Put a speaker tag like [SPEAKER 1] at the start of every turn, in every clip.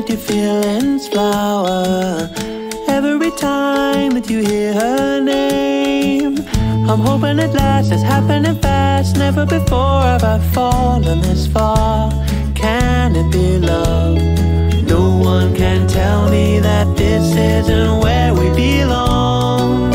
[SPEAKER 1] let your feelings flower every time that you hear her name. I'm hoping at last it's happening fast. Never before have I fallen this far. Can it be love? No one can tell me that this isn't where we belong.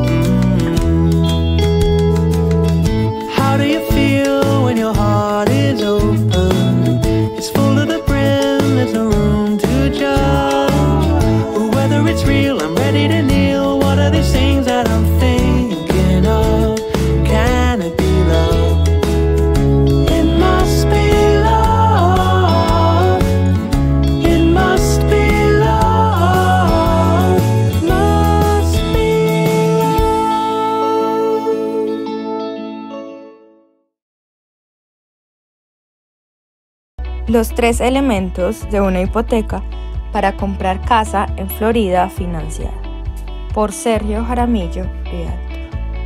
[SPEAKER 1] How do you feel when your heart is open? It's full to the brim, there's no room to judge. Whether it's real, I'm ready to kneel. What are these things that I'm thinking of? Can it be love? It must be love. It must be love. Must be love.
[SPEAKER 2] Los 3 elementos de una hipoteca para comprar casa en Florida financiada, por Sergio Jaramillo, Realtor.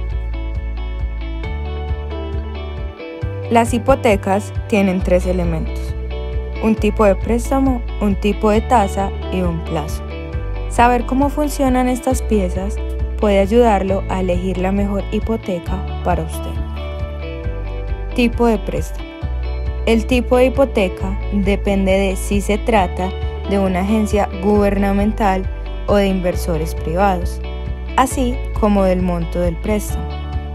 [SPEAKER 2] Las hipotecas tienen 3 elementos: un tipo de préstamo, un tipo de tasa y un plazo. Saber cómo funcionan estas piezas puede ayudarlo a elegir la mejor hipoteca para usted. Tipo de préstamo. El tipo de hipoteca depende de si se trata de una agencia gubernamental o de inversores privados, así como del monto del préstamo.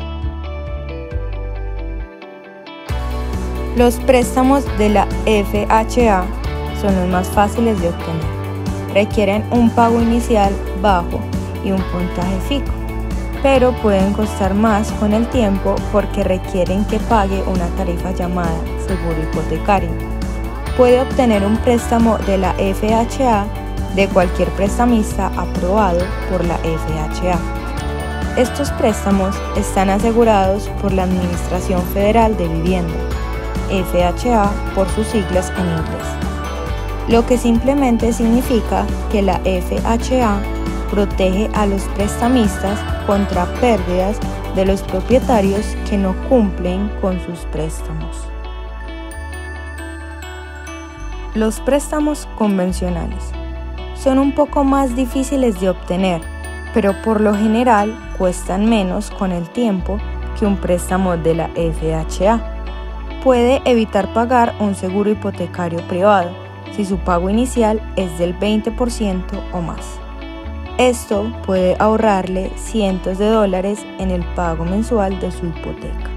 [SPEAKER 2] Los préstamos de la FHA son los más fáciles de obtener. Requieren un pago inicial bajo y un puntaje fijo, pero pueden costar más con el tiempo porque requieren que pague una tarifa llamada seguro hipotecario. Puede obtener un préstamo de la FHA de cualquier prestamista aprobado por la FHA. Estos préstamos están asegurados por la Administración Federal de Vivienda, FHA por sus siglas en inglés, lo que simplemente significa que la FHA protege a los prestamistas contra pérdidas de los propietarios que no cumplen con sus préstamos. Los préstamos convencionales son un poco más difíciles de obtener, pero por lo general cuestan menos con el tiempo que un préstamo de la FHA. Puede evitar pagar un seguro hipotecario privado si su pago inicial es del 20% o más. Esto puede ahorrarle cientos de dólares en el pago mensual de su hipoteca.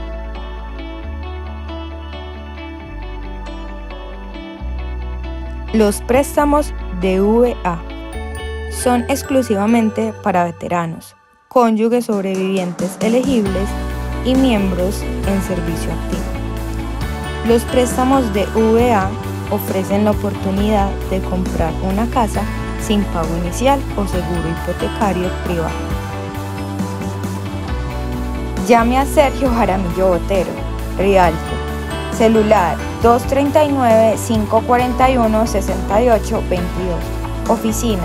[SPEAKER 2] Los préstamos de VA son exclusivamente para veteranos, cónyuges sobrevivientes elegibles y miembros en servicio activo. Los préstamos de VA ofrecen la oportunidad de comprar una casa sin pago inicial o seguro hipotecario privado. Llame a Sergio Jaramillo Botero, Realtor. Celular 239-541-6822. Oficina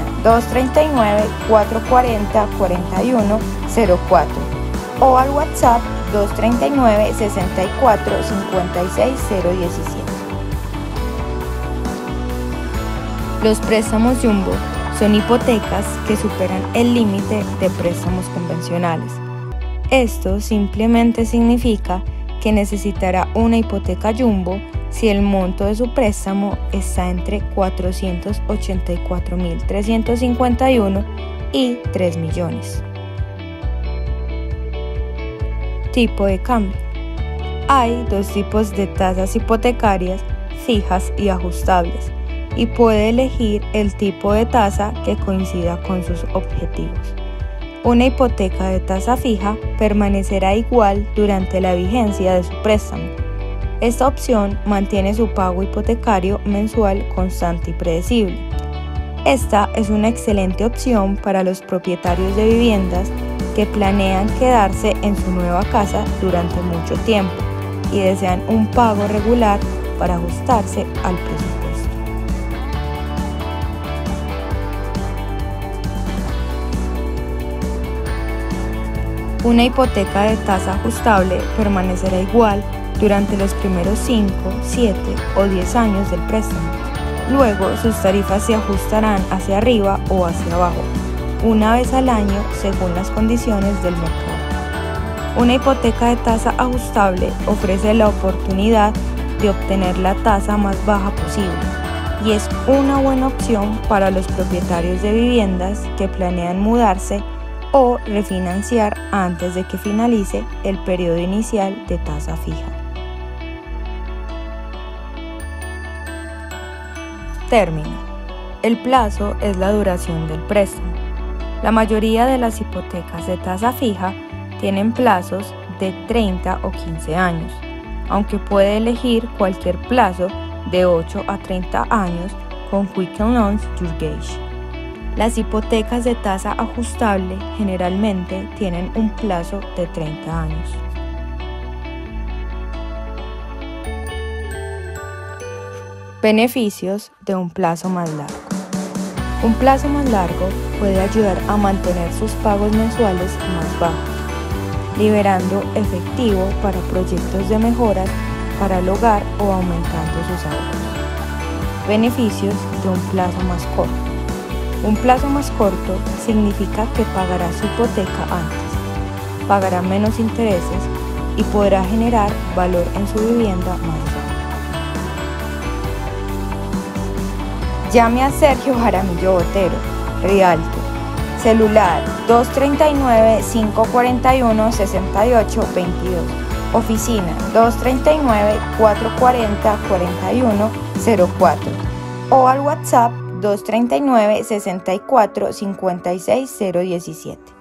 [SPEAKER 2] 239-440-4104. O al WhatsApp 239-64-56-017. Los préstamos Jumbo son hipotecas que superan el límite de préstamos convencionales. Esto simplemente significa que necesitará una hipoteca Jumbo si el monto de su préstamo está entre $484.351 y $3 millones. Tipo de cambio. Hay 2 tipos de tasas hipotecarias, fijas y ajustables, y puede elegir el tipo de tasa que coincida con sus objetivos. Una hipoteca de tasa fija permanecerá igual durante la vigencia de su préstamo. Esta opción mantiene su pago hipotecario mensual constante y predecible. Esta es una excelente opción para los propietarios de viviendas que planean quedarse en su nueva casa durante mucho tiempo y desean un pago regular para ajustarse al presupuesto. Una hipoteca de tasa ajustable permanecerá igual durante los primeros 5, 7 o 10 años del préstamo. Luego, sus tarifas se ajustarán hacia arriba o hacia abajo, una vez al año según las condiciones del mercado. Una hipoteca de tasa ajustable ofrece la oportunidad de obtener la tasa más baja posible y es una buena opción para los propietarios de viviendas que planean mudarse o refinanciar antes de que finalice el periodo inicial de tasa fija. Término. El plazo es la duración del préstamo. La mayoría de las hipotecas de tasa fija tienen plazos de 30 o 15 años, aunque puede elegir cualquier plazo de 8 a 30 años con Quicken Loans Your Gauge. Las hipotecas de tasa ajustable generalmente tienen un plazo de 30 años. Beneficios de un plazo más largo. Un plazo más largo puede ayudar a mantener sus pagos mensuales más bajos, liberando efectivo para proyectos de mejoras para el hogar o aumentando sus ahorros. Beneficios de un plazo más corto. Un plazo más corto significa que pagará su hipoteca antes, pagará menos intereses y podrá generar valor en su vivienda más rápido. Llame a Sergio Jaramillo Botero, Rialto. Celular 239-541-6822. Oficina 239-440-4104. O al WhatsApp 239-64-56-017.